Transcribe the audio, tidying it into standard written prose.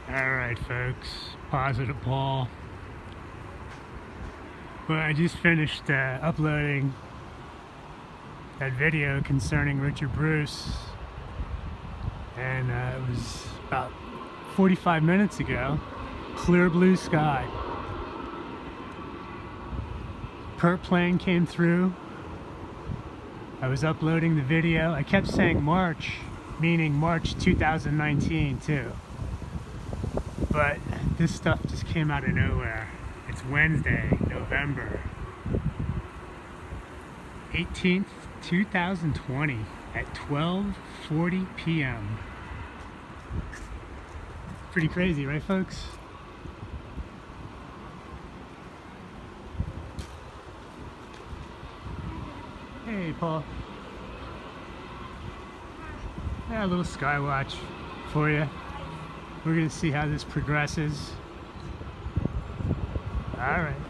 Alright folks, positive Paul. Well, I just finished uploading that video concerning Richard Bruce, and it was about 45 minutes ago. Clear blue sky. Perp plane came through. I was uploading the video. I kept saying March, meaning March 2019 too. But this stuff just came out of nowhere. It's Wednesday, November 18th, 2020 at 12:40 p.m. Pretty crazy, right folks? Hey, Paul. Yeah, a little Skywatch for you. We're gonna see how this progresses. All right.